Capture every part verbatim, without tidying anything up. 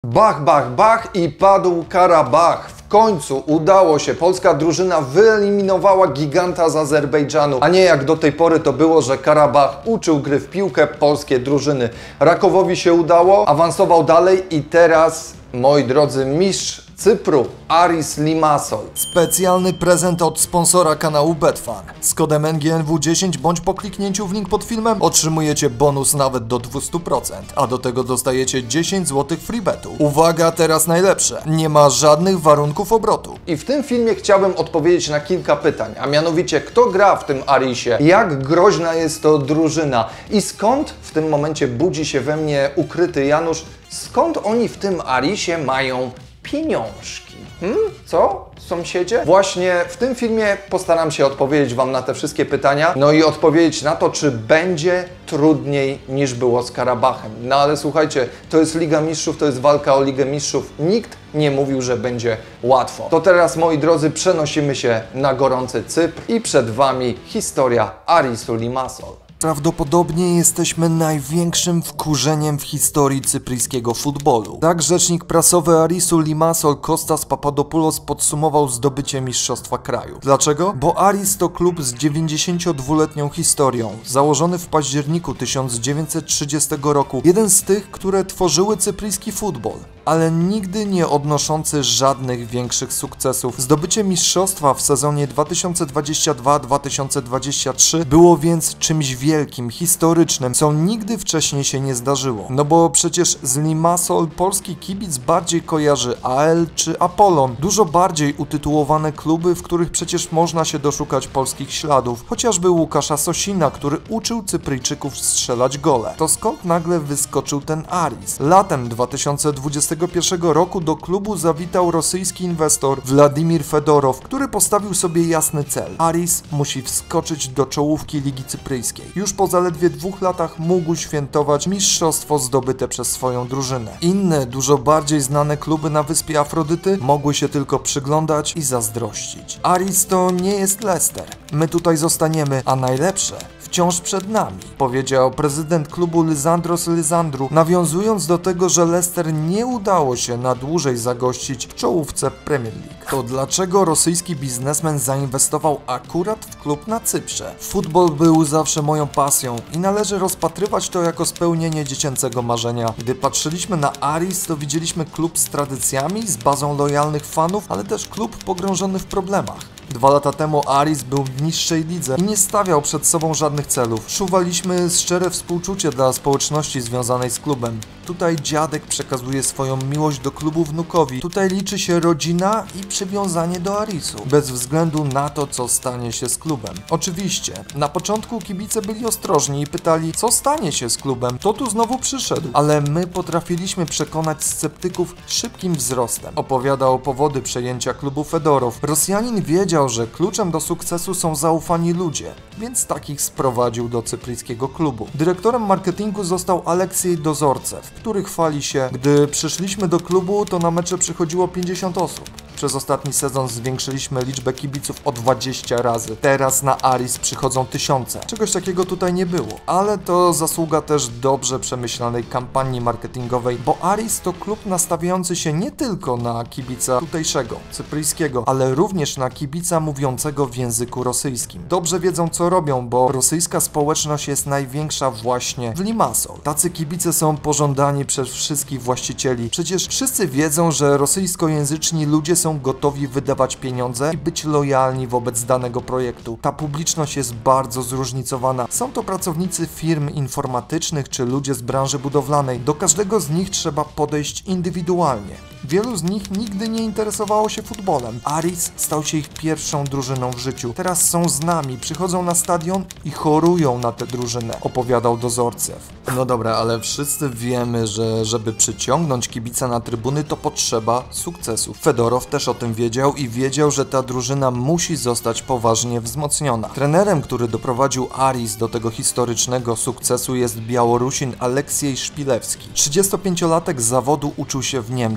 Bach, bach, bach i padł Karabach. W końcu udało się. Polska drużyna wyeliminowała giganta z Azerbejdżanu, a nie jak do tej pory to było, że Karabach uczył gry w piłkę polskie drużyny. Rakowowi się udało, awansował dalej i teraz, moi drodzy, mistrz Cypru, Aris Limassol. Specjalny prezent od sponsora kanału Betfan. Z kodem N G N W dziesięć bądź po kliknięciu w link pod filmem otrzymujecie bonus nawet do dwieście procent, a do tego dostajecie dziesięć złotych freebetu. Uwaga, teraz najlepsze. Nie ma żadnych warunków obrotu. I w tym filmie chciałbym odpowiedzieć na kilka pytań, a mianowicie kto gra w tym Arisie, jak groźna jest to drużyna i skąd w tym momencie budzi się we mnie ukryty Janusz, skąd oni w tym Arisie mają pieniążki. Hmm? Co? Sąsiedzie? Właśnie w tym filmie postaram się odpowiedzieć Wam na te wszystkie pytania, no i odpowiedzieć na to, czy będzie trudniej niż było z Karabachem. No ale słuchajcie, to jest Liga Mistrzów, to jest walka o Ligę Mistrzów. Nikt nie mówił, że będzie łatwo. To teraz, moi drodzy, przenosimy się na gorący Cypr i przed Wami historia Arisu Limassol. Prawdopodobnie jesteśmy największym wkurzeniem w historii cypryjskiego futbolu. Tak rzecznik prasowy Arisu Limassol Kostas Papadopoulos podsumował zdobycie mistrzostwa kraju. Dlaczego? Bo Aris to klub z dziewięćdziesięciodwuletnią historią, założony w październiku tysiąc dziewięćset trzydziestego roku, jeden z tych, które tworzyły cypryjski futbol, ale nigdy nie odnoszący żadnych większych sukcesów. Zdobycie mistrzostwa w sezonie dwa tysiące dwudziestym drugim dwa tysiące dwudziestym trzecim było więc czymś wielkim. wielkim, historycznym, co nigdy wcześniej się nie zdarzyło. No bo przecież z Limassol polski kibic bardziej kojarzy A L czy Apollon, dużo bardziej utytułowane kluby, w których przecież można się doszukać polskich śladów, chociażby Łukasza Sosina, który uczył Cypryjczyków strzelać gole. To skąd nagle wyskoczył ten Aris? Latem dwa tysiące dwudziestego pierwszego roku do klubu zawitał rosyjski inwestor Władimir Fedorow, który postawił sobie jasny cel. Aris musi wskoczyć do czołówki Ligi Cypryjskiej. Już po zaledwie dwóch latach mógł świętować mistrzostwo zdobyte przez swoją drużynę. Inne, dużo bardziej znane kluby na wyspie Afrodyty mogły się tylko przyglądać i zazdrościć. Aris to nie jest Leicester. My tutaj zostaniemy, a najlepsze wciąż przed nami, powiedział prezydent klubu Lizandros Lizandru, nawiązując do tego, że Leicester nie udało się na dłużej zagościć w czołówce Premier League. To dlaczego rosyjski biznesmen zainwestował akurat w klub na Cyprze? Futbol był zawsze moją pasją i należy rozpatrywać to jako spełnienie dziecięcego marzenia. Gdy patrzyliśmy na Aris, to widzieliśmy klub z tradycjami, z bazą lojalnych fanów, ale też klub pogrążony w problemach. Dwa lata temu Aris był w niższej lidze i nie stawiał przed sobą żadnych celów. Czuwaliśmy szczere współczucie dla społeczności związanej z klubem. Tutaj dziadek przekazuje swoją miłość do klubu wnukowi. Tutaj liczy się rodzina i przywiązanie do Arisu, bez względu na to, co stanie się z klubem. Oczywiście, na początku kibice byli ostrożni i pytali, co stanie się z klubem, kto tu znowu przyszedł. Ale my potrafiliśmy przekonać sceptyków szybkim wzrostem. Opowiadał powody przejęcia klubu Fedorow. Rosjanin wiedział, że kluczem do sukcesu są zaufani ludzie, więc takich sprowadził do cypryjskiego klubu. Dyrektorem marketingu został Aleksiej Dozorcew, który chwali się, gdy przyszliśmy do klubu, to na mecze przychodziło pięćdziesiąt osób. Przez ostatni sezon zwiększyliśmy liczbę kibiców o dwadzieścia razy. Teraz na Aris przychodzą tysiące. Czegoś takiego tutaj nie było. Ale to zasługa też dobrze przemyślanej kampanii marketingowej, bo Aris to klub nastawiający się nie tylko na kibica tutejszego, cypryjskiego, ale również na kibica mówiącego w języku rosyjskim. Dobrze wiedzą, co robią, bo rosyjska społeczność jest największa właśnie w Limassol. Tacy kibice są pożądani przez wszystkich właścicieli. Przecież wszyscy wiedzą, że rosyjskojęzyczni ludzie są gotowi wydawać pieniądze i być lojalni wobec danego projektu. Ta publiczność jest bardzo zróżnicowana. Są to pracownicy firm informatycznych czy ludzie z branży budowlanej. Do każdego z nich trzeba podejść indywidualnie. Wielu z nich nigdy nie interesowało się futbolem. Aris stał się ich pierwszą drużyną w życiu. Teraz są z nami, przychodzą na stadion i chorują na tę drużynę, opowiadał Dozorcew. No dobra, ale wszyscy wiemy, że żeby przyciągnąć kibica na trybuny, to potrzeba sukcesu. Fedorow też o tym wiedział i wiedział, że ta drużyna musi zostać poważnie wzmocniona. Trenerem, który doprowadził Aris do tego historycznego sukcesu, jest Białorusin Aleksiej Szpilewski. trzydziestopięciolatek z zawodu uczył się w Niemczech.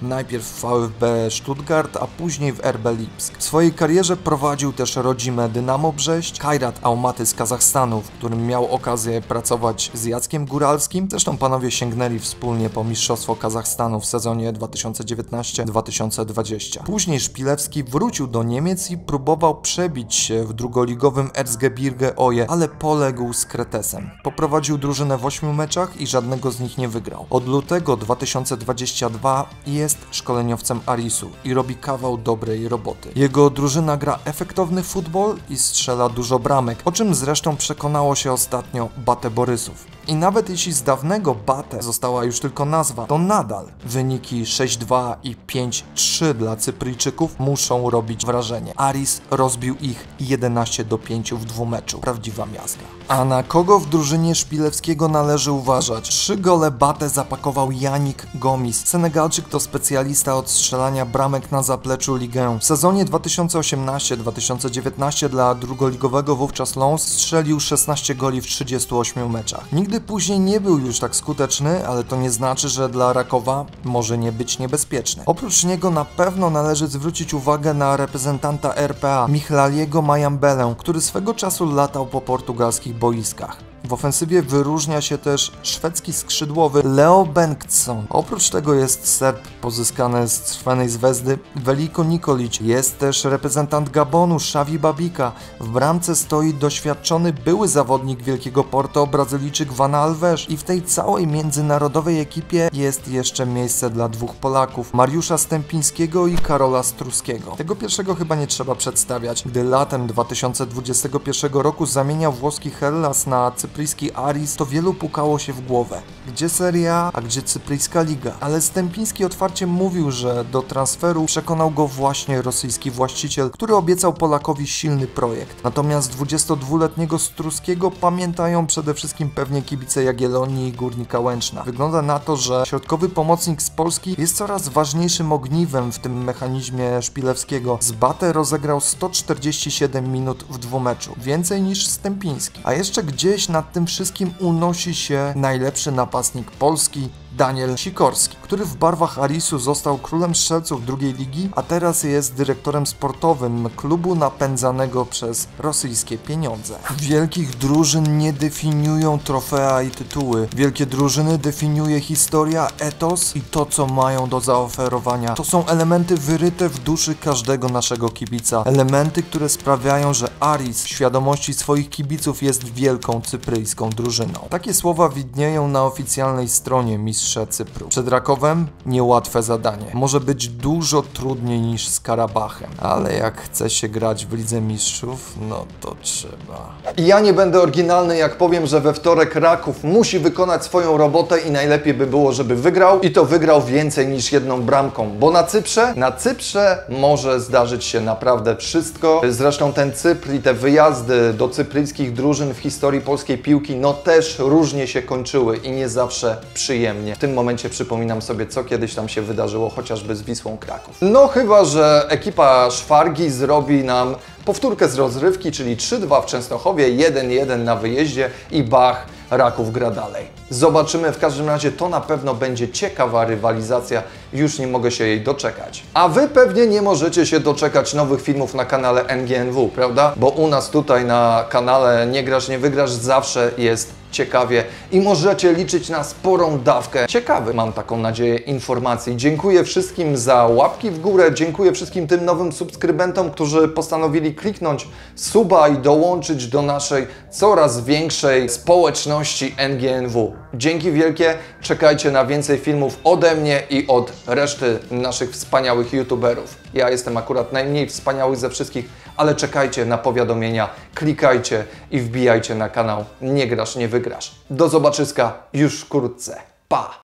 Najpierw w VfB Stuttgart, a później w R B Lipsk. W swojej karierze prowadził też rodzime Dynamo Brześć, Kairat Almaty z Kazachstanu, w którym miał okazję pracować z Jackiem Góralskim. Zresztą panowie sięgnęli wspólnie po mistrzostwo Kazachstanu w sezonie dwa tysiące dziewiętnastym dwa tysiące dwudziestym. Później Szpilewski wrócił do Niemiec i próbował przebić się w drugoligowym Erzgebirge Oje, ale poległ z Kretesem. Poprowadził drużynę w ośmiu meczach i żadnego z nich nie wygrał. Od lutego dwa tysiące dwudziestego drugiego jest szkoleniowcem Arisu i robi kawał dobrej roboty. Jego drużyna gra efektowny futbol i strzela dużo bramek, o czym zresztą przekonało się ostatnio Bate Borysów. I nawet jeśli z dawnego Bate została już tylko nazwa, to nadal wyniki sześć dwa i pięć trzy dla Cypryjczyków muszą robić wrażenie. Aris rozbił ich jedenaście do pięciu w dwumeczu. Prawdziwa miazga. A na kogo w drużynie Szpilewskiego należy uważać? Trzy gole Bate zapakował Yannick Gomis. Senegalczyk to specjalista od strzelania bramek na zapleczu Ligę. W sezonie dwa tysiące osiemnastym dwa tysiące dziewiętnastym dla drugoligowego wówczas Lens strzelił szesnaście goli w trzydziestu ośmiu meczach. Nigdy później nie był już tak skuteczny, ale to nie znaczy, że dla Rakowa może nie być niebezpieczny. Oprócz niego na pewno należy zwrócić uwagę na reprezentanta R P A, Michlaliego Mayambelę, który swego czasu latał po portugalskich boiskach. W ofensywie wyróżnia się też szwedzki skrzydłowy Leo Bengtsson. Oprócz tego jest Serb pozyskany z Crvenej Zvezdy Veliko Nikolic. Jest też reprezentant Gabonu Xavi Babika. W bramce stoi doświadczony były zawodnik Wielkiego Porto Brazylijczyk Van Alves. I w tej całej międzynarodowej ekipie jest jeszcze miejsce dla dwóch Polaków, Mariusza Stępińskiego i Karola Struskiego. Tego pierwszego chyba nie trzeba przedstawiać, gdy latem dwa tysiące dwudziestego pierwszego roku zamieniał włoski Hellas na cypryjski Aris, to wielu pukało się w głowę. Gdzie Serie A, a gdzie Cypryjska Liga? Ale Stępiński otwarcie mówił, że do transferu przekonał go właśnie rosyjski właściciel, który obiecał Polakowi silny projekt. Natomiast dwudziestodwuletniego Struskiego pamiętają przede wszystkim pewnie kibice Jagiellonii i Górnika Łęczna. Wygląda na to, że środkowy pomocnik z Polski jest coraz ważniejszym ogniwem w tym mechanizmie Szpilewskiego. Z Bate rozegrał sto czterdzieści siedem minut w dwumeczu, więcej niż Stępiński. A jeszcze gdzieś nad tym wszystkim unosi się najlepszy napastnik Polski, Daniel Sikorski, który w barwach Arisu został królem strzelców drugiej ligi, a teraz jest dyrektorem sportowym klubu napędzanego przez rosyjskie pieniądze. Wielkich drużyn nie definiują trofea i tytuły. Wielkie drużyny definiuje historia, etos i to, co mają do zaoferowania. To są elementy wyryte w duszy każdego naszego kibica. Elementy, które sprawiają, że Aris w świadomości swoich kibiców jest wielką cypryjską drużyną. Takie słowa widnieją na oficjalnej stronie mistrza Cypru. Przed Rakowem niełatwe zadanie. Może być dużo trudniej niż z Karabachem, ale jak chce się grać w Lidze Mistrzów, no to trzeba. I ja nie będę oryginalny, jak powiem, że we wtorek Raków musi wykonać swoją robotę i najlepiej by było, żeby wygrał i to wygrał więcej niż jedną bramką, bo na Cyprze, na Cyprze może zdarzyć się naprawdę wszystko. Zresztą ten Cypr i te wyjazdy do cypryjskich drużyn w historii polskiej piłki, no też różnie się kończyły i nie zawsze przyjemnie. W tym momencie przypominam sobie, co kiedyś tam się wydarzyło, chociażby z Wisłą Kraków. No chyba że ekipa Szwargi zrobi nam powtórkę z rozrywki, czyli trzy dwa w Częstochowie, jeden jeden na wyjeździe i bach, Raków gra dalej. Zobaczymy, w każdym razie to na pewno będzie ciekawa rywalizacja, już nie mogę się jej doczekać. A Wy pewnie nie możecie się doczekać nowych filmów na kanale N G N W, prawda? Bo u nas tutaj na kanale Nie Grasz, Nie Wygrasz zawsze jest ciekawie i możecie liczyć na sporą dawkę ciekawych, mam taką nadzieję, informacji. Dziękuję wszystkim za łapki w górę, dziękuję wszystkim tym nowym subskrybentom, którzy postanowili kliknąć suba i dołączyć do naszej coraz większej społeczności N G N W. Dzięki wielkie, czekajcie na więcej filmów ode mnie i od reszty naszych wspaniałych youtuberów. Ja jestem akurat najmniej wspaniały ze wszystkich, ale czekajcie na powiadomienia, klikajcie i wbijajcie na kanał Nie Grasz, Nie Wygrasz. Do zobaczyska już wkrótce. Pa!